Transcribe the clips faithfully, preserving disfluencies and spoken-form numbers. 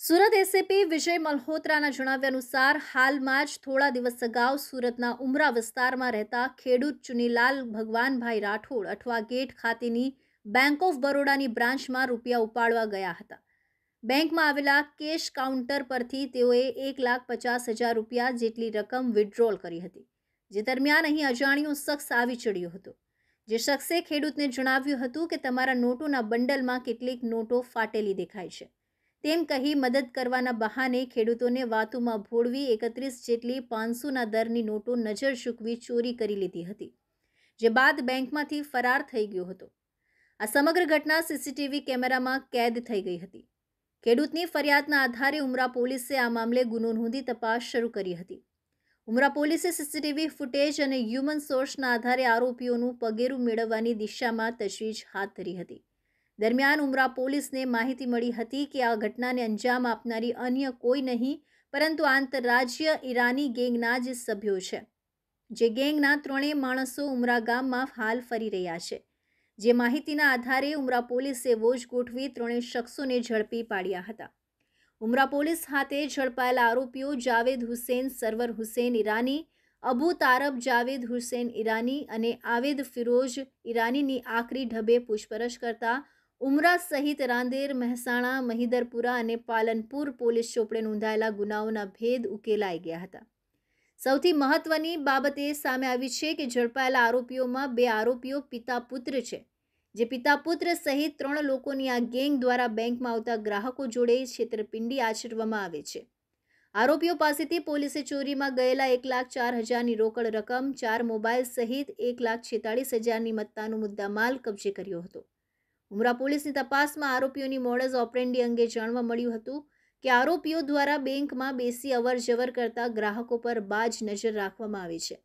Surat SAP વિજય મલ્હોત્રાના જણાવ્યા અનુસાર હાલમાં જ થોડા દિવસ અગાઉ સુરતના ઉમરા વિસ્તારમાં રહેતા ખેડૂત ચુનીલાલ ભગવાનભાઈ રાઠોડ અઠવા ગેટ ખાતેની બેંક ઓફ બરોડાની બ્રાન્ચમાં રૂપિયા ઉપાડવા ગયા હતા। બેંકમાં આવેલા કેશ કાઉન્ટર પરથી તેઓએ એક લાખ પચાસ હજાર રૂપિયા જેટલી રકમ વિથડ્રોલ કરી હતી। જે દરમિયાન અહીં અજાણ્યો શખ્સ આવી ચડ્યો હતો, જે શખ્સે ખેડૂતને જણાવ્યું હતું કે તમારા નોટોના બંડલમાં કેટલીક નોટો ફાટેલી દેખાય છે તેમ કહી મદદ કરવાના બહાને ખેડૂતોને વાતોમાં ભોળવી એકત્રીસ જેટલી પાંચસોના દરની નોટો નજર ચૂકવી ચોરી કરી લીધી હતી, જે બાદ બેંકમાંથી ફરાર થઈ ગયો હતો। આ સમગ્ર ઘટના સીસીટીવી કેમેરામાં કેદ થઈ ગઈ હતી। ખેડૂતની ફરિયાદના આધારે ઉમરા પોલીસે આ મામલે ગુનો નોંધી તપાસ શરૂ કરી હતી। ઉમરા પોલીસે સીસીટીવી ફૂટેજ અને હ્યુમન સોર્સના આધારે આરોપીઓનું પગેરું મેળવવાની દિશામાં તજવીજ હાથ ધરી હતી। દરમિયાન ઉમરા પોલીસને માહિતી મળી હતી કે આ ઘટનાને અંજામ આપનારી અન્ય કોઈ નહીં પરંતુ આંતરરાજ્ય ઈરાની ગેંગના જ સભ્યો છે, જે ગેંગના ત્રણેય માણસો ઉમરા ગામમાં હાલ ફરી રહ્યા છે। જે માહિતીના આધારે ઉમરા પોલીસે વોચ ગોઠવી ત્રણેય શખ્સોને ઝડપી પાડ્યા હતા। ઉમરા પોલીસ હાથે ઝડપાયેલા આરોપીઓ જાવેદ હુસેન સરવર હુસેન ઈરાની, અબુ તારબ જાવેદ હુસેન ઈરાની અને આવેદ ફિરોઝ ઈરાનીની આખરી ઢબે પૂછપરછ કરતા ઉમરા સહિત રાંદેર, મહેસાણા, મહિદરપુરા અને પાલનપુર પોલીસ ચોપડે નોંધાયેલા ગુનાઓના ભેદ ઉકેલાઈ ગયા હતા। સૌથી મહત્વની બાબત એ સામે આવી છે કે ઝડપાયેલા આરોપીઓમાં બે આરોપીઓ પિતા પુત્ર છે, જે પિતા પુત્ર સહિત ત્રણ લોકોની આ ગેંગ દ્વારા બેંકમાં આવતા ગ્રાહકો જોડે છેતરપિંડી આચરવામાં આવે છે। આરોપીઓ પાસેથી પોલીસે ચોરીમાં ગયેલા એક લાખ ચાર હજારની રોકડ રકમ, ચાર મોબાઈલ સહિત એક લાખ છેતાળીસ હજારની મત્તાનો મુદ્દામાલ કબજે કર્યો હતો। ઉમરા પોલીસની તપાસમાં આરોપીઓની મોડસ ઓપરેન્ડી અંગે જાણવા મળ્યું હતું કે આરોપીઓ દ્વારા બેંકમાં બેસી અવર જવર કરતા ગ્રાહકો પર બાજ નજર રાખવામાં આવે છે,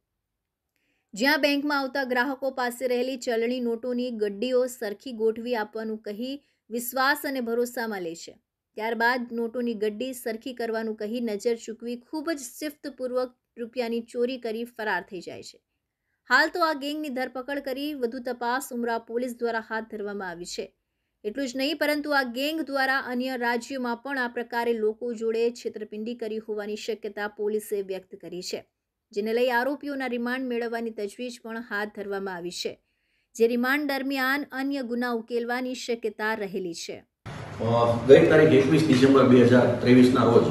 જ્યાં બેંકમાં આવતા ગ્રાહકો પાસે રહેલી ચલણી નોટોની ગડ્ડીઓ સરખી ગોઠવી આપવાનું કહી વિશ્વાસ અને ભરોસામાં લે છે। ત્યારબાદ નોટોની ગડ્ડી સરખી કરવાનું કહી નજર ચૂકવી ખૂબ જ શિસ્તપૂર્વક રૂપિયાની ચોરી કરી ફરાર થઈ જાય છે। હાલ તો આ ગેંગની ધરપકડ કરી વધુ તપાસ ઉમરા પોલીસ દ્વારા હાથ ધરવામાં આવી છે। એટલું જ નહીં પરંતુ આ ગેંગ દ્વારા અન્ય રાજ્યોમાં પણ આ પ્રકારે લોકો જોડે છેતરપિંડી કરી હોવાની શક્યતા પોલીસે વ્યક્ત કરી છે, જેને લઈ આરોપીઓના રિમાન્ડ મેળવવાની તજવીજ પણ હાથ ધરવામાં આવી છે, જે રિમાન્ડ દરમિયાન અન્ય ગુના ઉકેલવાની શક્યતા રહેલી છે। ગઈ તારીખ એકવીસ ડિસેમ્બર બે હજાર ત્રેવીસના રોજ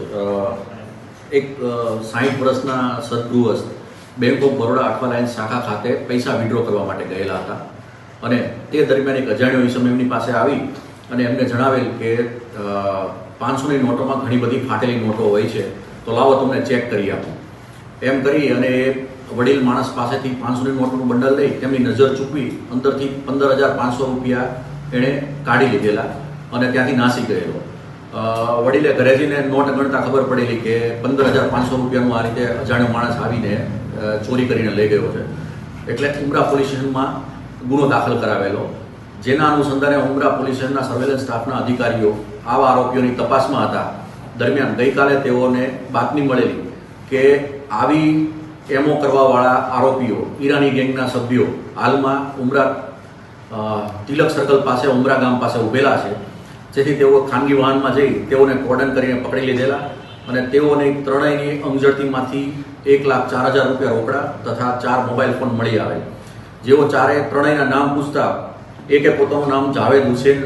એક સાઠ વર્ષના સદગૃહસ્થ bank of Baroda Athwa line શાખા ખાતે પૈસા વિડ્રો કરવા માટે ગયેલા હતા અને તે દરમિયાન એક અજાણ્યો ઈસમ એમની પાસે આવી અને એમને જણાવેલ કે પાંચસોની નોટોમાં ઘણી બધી ફાટેલી નોટો હોય છે, તો લાવો તમને ચેક કરી આપું એમ કરી અને એ વડીલ માણસ પાસેથી પાંચસોની નોટનું બંડલ લઈ તેમની નજર ચૂકવી અંદરથી પંદર હજાર પાંચસો રૂપિયા એણે કાઢી લીધેલા અને ત્યાંથી નાસી ગયેલો। વડીલે ઘરે જઈને નોટ ગણતા ખબર પડેલી કે પંદર હજાર પાંચસો રૂપિયાનું આ રીતે અજાણ્યો માણસ આવીને ચોરી કરીને લઈ ગયો છે, એટલે ઉમરા પોલીસ સ્ટેશનમાં ગુનો દાખલ કરાવેલો, જેના અનુસંધાને ઉમરા પોલીસ સ્ટેશનના સર્વેલન્સ સ્ટાફના અધિકારીઓ આવા આરોપીઓની તપાસમાં હતા। દરમિયાન ગઈકાલે તેઓને બાતમી મળેલી કે આવી એમો કરવાવાળા આરોપીઓ ઈરાની ગેંગના સભ્યો હાલમાં ઉમરા તિલક સર્કલ પાસે ઉમરા ગામ પાસે ઉભેલા છે, જેથી તેઓ ખાનગી વાહનમાં જઈ તેઓને કોર્ડન કરીને પકડી લીધેલા અને તેઓની ત્રણેયની અંગઝડતીમાંથી એક લાખ ચાર હજાર રૂપિયા રોકડા તથા ચાર મોબાઈલ ફોન મળી આવે। જેઓ ચારે ત્રણેયના નામ પૂછતા એકે પોતાનું નામ જાવેદ હુસેન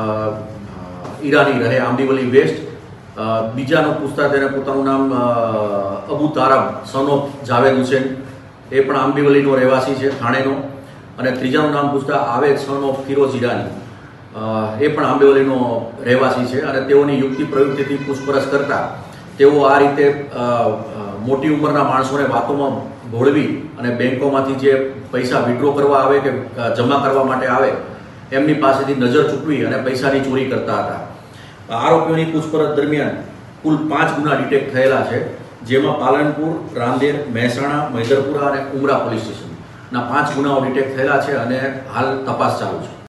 ઈરાની રહે આંબીવલી વેસ્ટ, બીજાનું પૂછતા તેને પોતાનું નામ અબુ તારબ સન ઓફ જાવેદ હુસેન, એ પણ આંબીવલીનો રહેવાસી છે થાણેનો, અને ત્રીજાનું નામ પૂછતા આવેદ સન ઓફ ફિરોઝ ઈરાની, એ પણ આંબેવલીનો રહેવાસી છે અને તેઓની યુક્તિ પ્રયુક્તિથી પૂછપરછ કરતા તેઓ આ રીતે મોટી ઉંમરના માણસોને વાતોમાં ભોળવી અને બેંકોમાંથી જે પૈસા વિડ્રો કરવા આવે કે જમા કરવા માટે આવે એમની પાસેથી નજર ચૂકવી અને પૈસાની ચોરી કરતા હતા। આરોપીઓની પૂછપરછ દરમિયાન કુલ પાંચ ગુના ડિટેક્ટ થયેલા છે, જેમાં પાલનપુર, રાંદેર, મહેસાણા, મહિદરપુરા અને ઉમરા પોલીસ સ્ટેશનના પાંચ ગુનાઓ ડિટેક્ટ થયેલા છે અને હાલ તપાસ ચાલુ છે।